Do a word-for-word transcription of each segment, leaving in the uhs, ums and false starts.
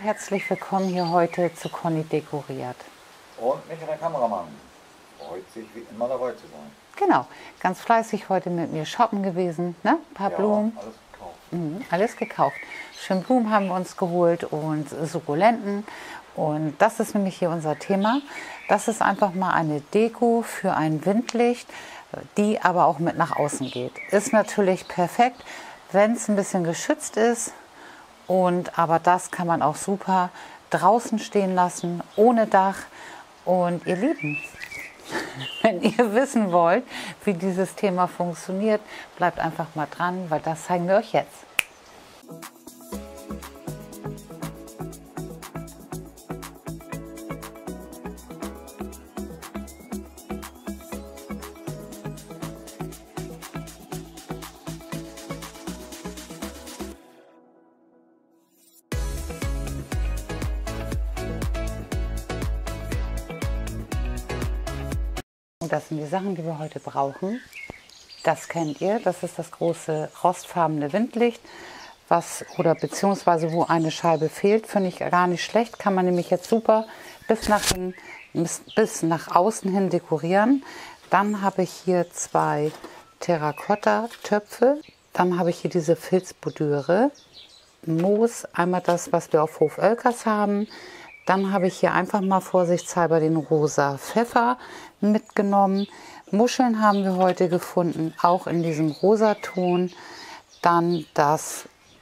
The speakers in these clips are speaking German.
herzlich willkommen hier heute zu Conny dekoriert. Und mich, der Kameramann, freut sich wie immer dabei zu sein. Genau, ganz fleißig heute mit mir shoppen gewesen, ne? Ein paar Ja, Blumen. alles gekauft. Mhm, alles gekauft. Schön Blumen haben wir uns geholt und Sukkulenten. Und das ist nämlich hier unser Thema. Das ist einfach mal eine Deko für ein Windlicht, die aber auch mit nach außen geht. Ist natürlich perfekt, wenn es ein bisschen geschützt ist. Und aber das kann man auch super draußen stehen lassen, ohne Dach. Und ihr Lieben, wenn ihr wissen wollt, wie dieses Thema funktioniert, bleibt einfach mal dran, weil das zeigen wir euch jetzt. Und das sind die Sachen, die wir heute brauchen. Das kennt ihr, das ist das große rostfarbene Windlicht, was oder beziehungsweise wo eine Scheibe fehlt, finde ich gar nicht schlecht. Kann man nämlich jetzt super bis nach, hin, bis, bis nach außen hin dekorieren. Dann habe ich hier zwei Terrakotta-Töpfe. Dann habe ich hier diese Filzbordüre, Moos, einmal das, was wir auf Hof Oelkers haben. Dann habe ich hier einfach mal vorsichtshalber den rosa Pfeffer mitgenommen. Muscheln haben wir heute gefunden, auch in diesem Rosaton. Dann das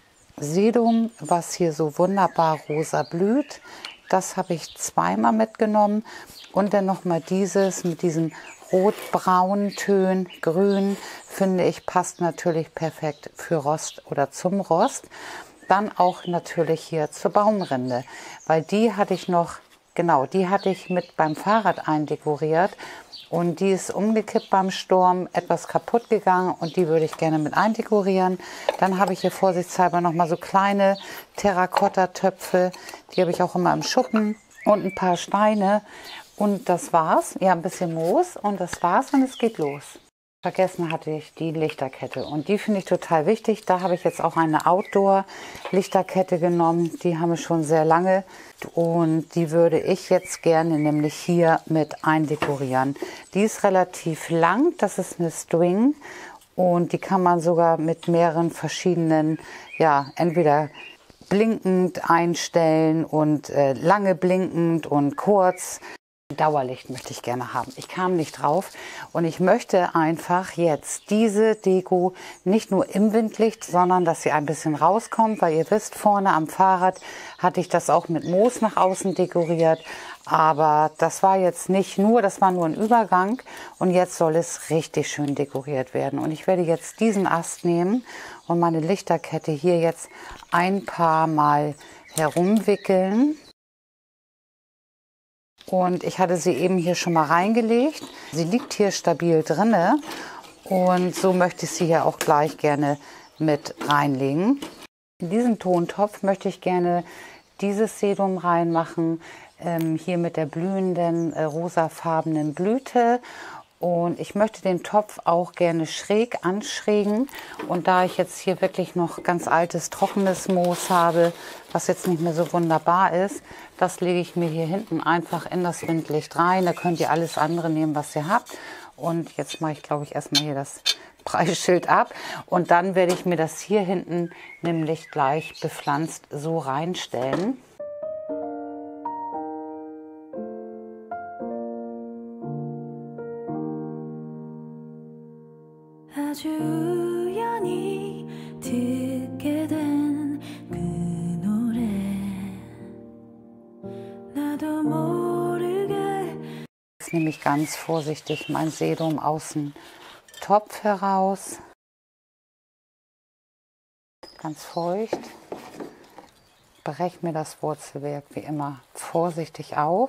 Sedum, was hier so wunderbar rosa blüht. Das habe ich zweimal mitgenommen. Und dann nochmal dieses mit diesen rot-braunen Tönen, grün, finde ich, passt natürlich perfekt für Rost oder zum Rost. Dann auch natürlich hier zur Baumrinde, weil die hatte ich noch, genau, die hatte ich mit beim Fahrrad eindekoriert und die ist umgekippt beim Sturm, etwas kaputt gegangen und die würde ich gerne mit eindekorieren. Dann habe ich hier vorsichtshalber noch mal so kleine Terrakotta-Töpfe, die habe ich auch immer im Schuppen und ein paar Steine und das war's. Ja, ein bisschen Moos und das war's und es geht los. Vergessen hatte ich die Lichterkette und die finde ich total wichtig. Da habe ich jetzt auch eine Outdoor-Lichterkette genommen. Die haben wir schon sehr lange und die würde ich jetzt gerne nämlich hier mit eindekorieren. Die ist relativ lang, das ist eine String und die kann man sogar mit mehreren verschiedenen, ja, entweder blinkend einstellen und äh, lange blinkend und kurz. Dauerlicht möchte ich gerne haben. Ich kam nicht drauf und ich möchte einfach jetzt diese Deko nicht nur im Windlicht, sondern dass sie ein bisschen rauskommt, weil ihr wisst, vorne am Fahrrad hatte ich das auch mit Moos nach außen dekoriert, aber das war jetzt nicht nur, das war nur ein Übergang und jetzt soll es richtig schön dekoriert werden und ich werde jetzt diesen Ast nehmen und meine Lichterkette hier jetzt ein paar Mal herumwickeln. Und ich hatte sie eben hier schon mal reingelegt. Sie liegt hier stabil drinne und so möchte ich sie hier auch gleich gerne mit reinlegen. In diesen Tontopf möchte ich gerne dieses Sedum reinmachen, ähm, hier mit der blühenden äh, rosafarbenen Blüte. Und ich möchte den Topf auch gerne schräg anschrägen. Und da ich jetzt hier wirklich noch ganz altes, trockenes Moos habe, was jetzt nicht mehr so wunderbar ist, das lege ich mir hier hinten einfach in das Windlicht rein. Da könnt ihr alles andere nehmen, was ihr habt. Und jetzt mache ich, glaube ich, erstmal hier das Preisschild ab. Und dann werde ich mir das hier hinten nämlich gleich bepflanzt so reinstellen. Jetzt nehme ich ganz vorsichtig mein Sedum aus dem Topf heraus. Ganz feucht. Breche mir das Wurzelwerk wie immer vorsichtig auf.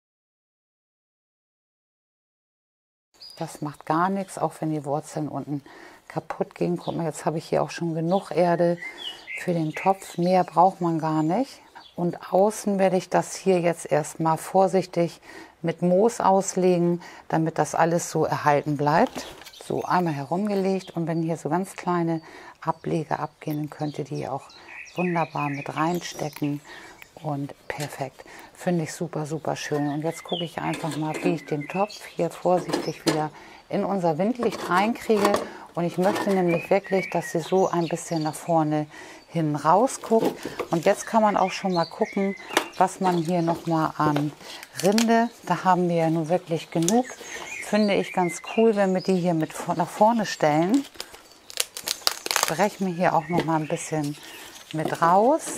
Das macht gar nichts, auch wenn die Wurzeln unten kaputt gehen. Guck mal, jetzt habe ich hier auch schon genug Erde für den Topf. Mehr braucht man gar nicht. Und außen werde ich das hier jetzt erstmal vorsichtig mit Moos auslegen, damit das alles so erhalten bleibt. So einmal herumgelegt und wenn hier so ganz kleine Ableger abgehen, dann könnt ihr die auch wunderbar mit reinstecken Und perfekt. Finde ich super, super schön. Und jetzt gucke ich einfach mal, wie ich den Topf hier vorsichtig wieder in unser Windlicht reinkriege. Und ich möchte nämlich wirklich, dass sie so ein bisschen nach vorne hin rausguckt. Und jetzt kann man auch schon mal gucken, was man hier nochmal an Rinde, da haben wir ja nun wirklich genug. Finde ich ganz cool, wenn wir die hier mit nach vorne stellen. Brechen wir hier auch noch mal ein bisschen mit raus.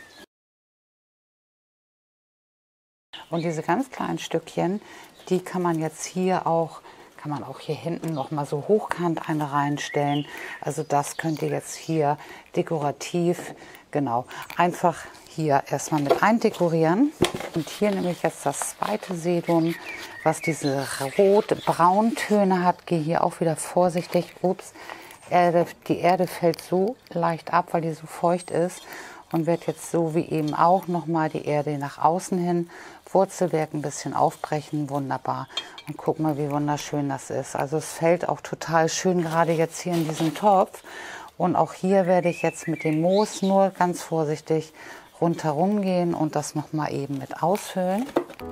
Und diese ganz kleinen Stückchen, die kann man jetzt hier auch, kann man auch hier hinten noch mal so hochkant eine reinstellen. Also das könnt ihr jetzt hier dekorativ, genau, einfach hier erstmal mit eindekorieren. Und hier nehme ich jetzt das zweite Sedum, was diese rot-braun-Töne hat. Gehe hier auch wieder vorsichtig, ups, Erde, die Erde fällt so leicht ab, weil die so feucht ist. Und werde jetzt so wie eben auch nochmal die Erde nach außen hin, Wurzelwerk ein bisschen aufbrechen, wunderbar. Und guck mal, wie wunderschön das ist. Also es fällt auch total schön gerade jetzt hier in diesem Topf. Und auch hier werde ich jetzt mit dem Moos nur ganz vorsichtig rundherum gehen und das nochmal eben mit ausfüllen.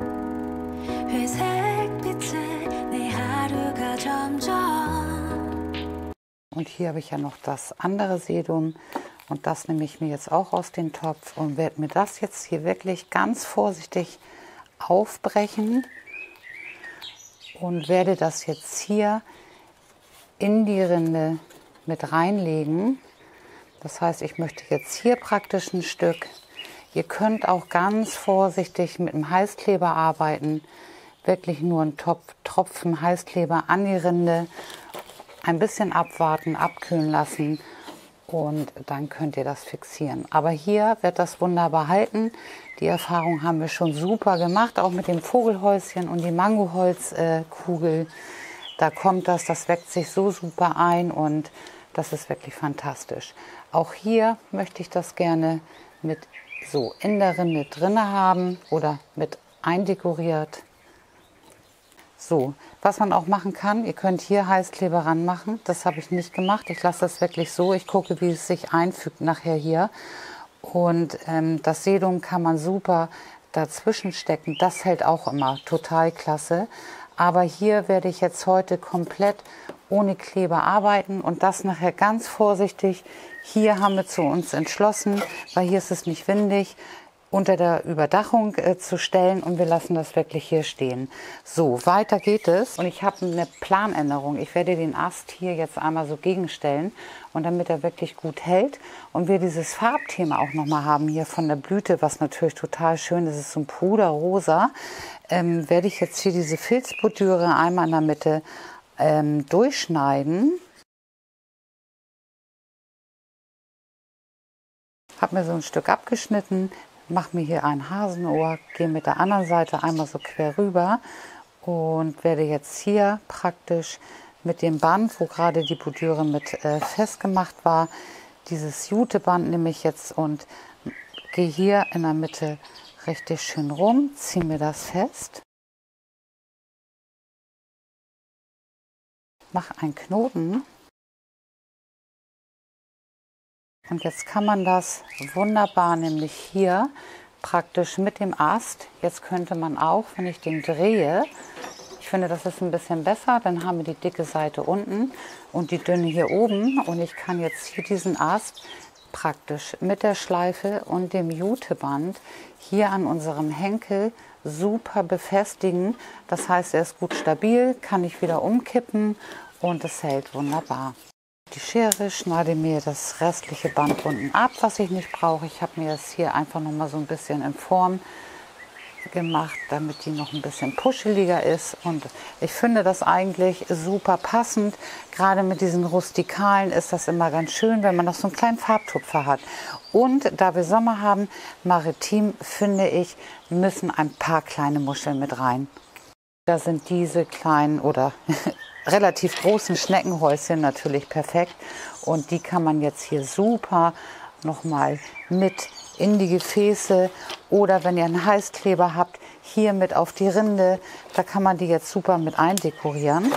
Und hier habe ich ja noch das andere Sedum. Und das nehme ich mir jetzt auch aus dem Topf und werde mir das jetzt hier wirklich ganz vorsichtig aufbrechen und werde das jetzt hier in die Rinde mit reinlegen. Das heißt, ich möchte jetzt hier praktisch ein Stück. Ihr könnt auch ganz vorsichtig mit dem Heißkleber arbeiten. Wirklich nur einen Tropfen Heißkleber an die Rinde. Ein bisschen abwarten, abkühlen lassen. Und dann könnt ihr das fixieren. Aber hier wird das wunderbar halten. Die Erfahrung haben wir schon super gemacht, auch mit dem Vogelhäuschen und die Mangoholzkugel. Da kommt das, das weckt sich so super ein und das ist wirklich fantastisch. Auch hier möchte ich das gerne mit so in der Rinde drinne haben oder mit eindekoriert. So, was man auch machen kann, ihr könnt hier Heißkleber ranmachen. Das habe ich nicht gemacht. Ich lasse das wirklich so. Ich gucke, wie es sich einfügt nachher hier. Und ähm, das Sedum kann man super dazwischen stecken. Das hält auch immer total klasse. Aber hier werde ich jetzt heute komplett ohne Kleber arbeiten und das nachher ganz vorsichtig. Hier haben wir zu uns entschlossen, weil hier ist es nicht windig, unter der Überdachung äh, zu stellen und wir lassen das wirklich hier stehen. So, weiter geht es und ich habe eine Planänderung. Ich werde den Ast hier jetzt einmal so gegenstellen und damit er wirklich gut hält und wir dieses Farbthema auch nochmal haben hier von der Blüte, was natürlich total schön ist, ist so ein Puderrosa, ähm, werde ich jetzt hier diese Filzbordüre einmal in der Mitte ähm, durchschneiden. Habe mir so ein Stück abgeschnitten. Mache mir hier ein Hasenohr, gehe mit der anderen Seite einmal so quer rüber und werde jetzt hier praktisch mit dem Band, wo gerade die Bordüre mit äh, festgemacht war, dieses Juteband nehme ich jetzt und gehe hier in der Mitte richtig schön rum, ziehe mir das fest, mache einen Knoten. Und jetzt kann man das wunderbar, nämlich hier praktisch mit dem Ast, jetzt könnte man auch, wenn ich den drehe, ich finde, das ist ein bisschen besser, dann haben wir die dicke Seite unten und die dünne hier oben. Und ich kann jetzt hier diesen Ast praktisch mit der Schleife und dem Juteband hier an unserem Henkel super befestigen. Das heißt, er ist gut stabil, kann ich wieder umkippen und es hält wunderbar. Die Schere, schneide mir das restliche Band unten ab, was ich nicht brauche. Ich habe mir das hier einfach noch mal so ein bisschen in Form gemacht, damit die noch ein bisschen puscheliger ist. Und ich finde das eigentlich super passend. Gerade mit diesen Rustikalen ist das immer ganz schön, wenn man noch so einen kleinen Farbtupfer hat. Und da wir Sommer haben, maritim, finde ich, müssen ein paar kleine Muscheln mit rein. Da sind diese kleinen oder relativ großen Schneckenhäuschen natürlich perfekt und die kann man jetzt hier super nochmal mit in die Gefäße oder wenn ihr einen Heißkleber habt, hier mit auf die Rinde, da kann man die jetzt super mit eindekorieren.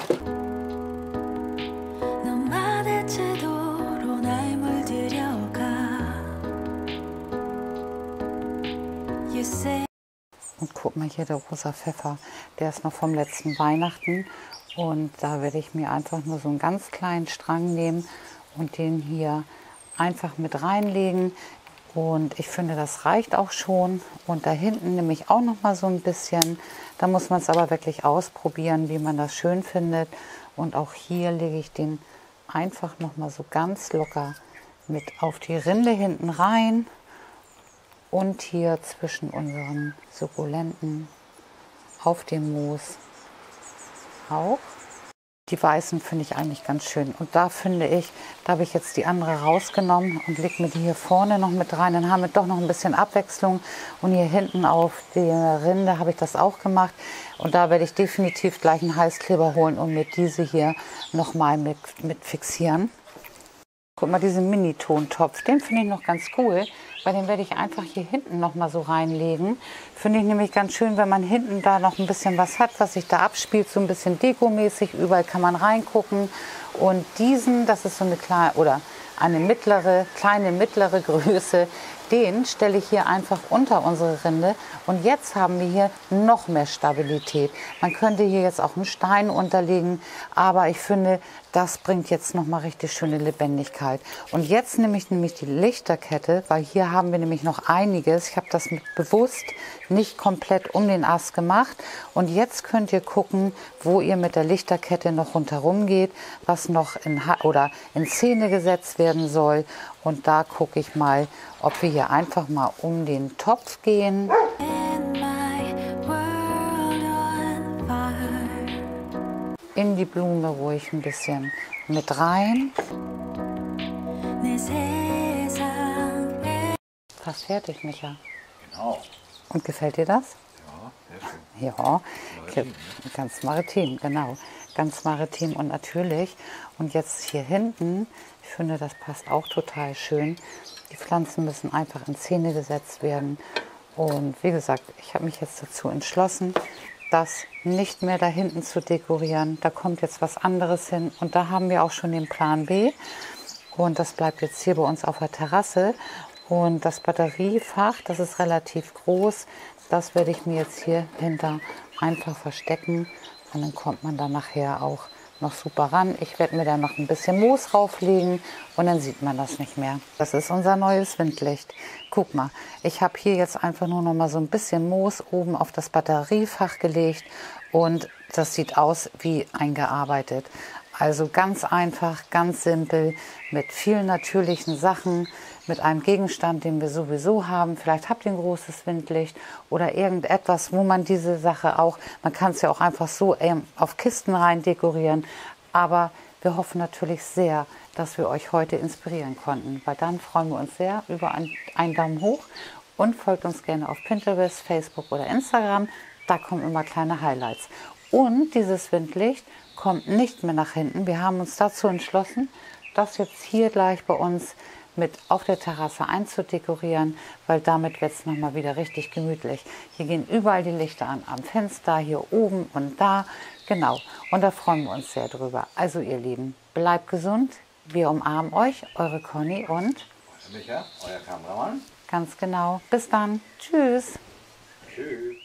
Und guck mal hier, der rosa Pfeffer, der ist noch vom letzten Weihnachten. Und da werde ich mir einfach nur so einen ganz kleinen Strang nehmen und den hier einfach mit reinlegen. Und ich finde, das reicht auch schon. Und da hinten nehme ich auch noch mal so ein bisschen. Da muss man es aber wirklich ausprobieren, wie man das schön findet. Und auch hier lege ich den einfach noch mal so ganz locker mit auf die Rinde hinten rein. Und hier zwischen unseren Sukkulenten auf dem Moos auch. Die weißen finde ich eigentlich ganz schön. Und da finde ich, da habe ich jetzt die andere rausgenommen und lege mir die hier vorne noch mit rein. Dann haben wir doch noch ein bisschen Abwechslung. Und hier hinten auf der Rinde habe ich das auch gemacht. Und da werde ich definitiv gleich einen Heißkleber holen und mir diese hier nochmal mit, mit fixieren. Guck mal, diesen Mini-Tontopf, den finde ich noch ganz cool, weil den werde ich einfach hier hinten noch mal so reinlegen. Finde ich nämlich ganz schön, wenn man hinten da noch ein bisschen was hat, was sich da abspielt, so ein bisschen dekomäßig. Überall kann man reingucken. Und diesen, das ist so eine kleine oder eine mittlere, kleine mittlere Größe, den stelle ich hier einfach unter unsere Rinde. Und jetzt haben wir hier noch mehr Stabilität. Man könnte hier jetzt auch einen Stein unterlegen, aber ich finde, das bringt jetzt noch mal richtig schöne Lebendigkeit. Und jetzt nehme ich nämlich die Lichterkette, weil hier haben wir nämlich noch einiges. Ich habe das mit bewusst nicht komplett um den Ast gemacht. Und jetzt könnt ihr gucken, wo ihr mit der Lichterkette noch rundherum geht, was noch in, ha oder in Szene gesetzt werden soll. Und da gucke ich mal, ob wir hier einfach mal um den Topf gehen. In die Blume ruhig ein bisschen mit rein. Fast fertig, Micha. Genau. Und gefällt dir das? Ja, sehr schön. Ja, Maritim, ne? ganz maritim, genau. Ganz maritim und natürlich. Und jetzt hier hinten, ich finde, das passt auch total schön. Die Pflanzen müssen einfach in Szene gesetzt werden. Und wie gesagt, ich habe mich jetzt dazu entschlossen, das nicht mehr da hinten zu dekorieren. Da kommt jetzt was anderes hin. Und da haben wir auch schon den Plan B. Und das bleibt jetzt hier bei uns auf der Terrasse. Und das Batteriefach, das ist relativ groß. Das werde ich mir jetzt hier hinter einfach verstecken. Und dann kommt man da nachher auch noch super ran. Ich werde mir da noch ein bisschen Moos rauflegen und dann sieht man das nicht mehr. Das ist unser neues Windlicht. Guck mal, ich habe hier jetzt einfach nur noch mal so ein bisschen Moos oben auf das Batteriefach gelegt und das sieht aus wie eingearbeitet. Also ganz einfach, ganz simpel, mit vielen natürlichen Sachen, mit einem Gegenstand, den wir sowieso haben. Vielleicht habt ihr ein großes Windlicht oder irgendetwas, wo man diese Sache auch, man kann es ja auch einfach so ähm, auf Kisten rein dekorieren. Aber wir hoffen natürlich sehr, dass wir euch heute inspirieren konnten, weil dann freuen wir uns sehr über einen, einen Daumen hoch und folgt uns gerne auf Pinterest, Facebook oder Instagram. Da kommen immer kleine Highlights. Und dieses Windlicht kommt nicht mehr nach hinten. Wir haben uns dazu entschlossen, das jetzt hier gleich bei uns mit auf der Terrasse einzudekorieren, weil damit wird es nochmal wieder richtig gemütlich. Hier gehen überall die Lichter an, am Fenster, hier oben und da. Genau, und da freuen wir uns sehr drüber. Also ihr Lieben, bleibt gesund. Wir umarmen euch, eure Conny und Micha, euer Kameramann. ganz genau. Bis dann. Tschüss. Tschüss.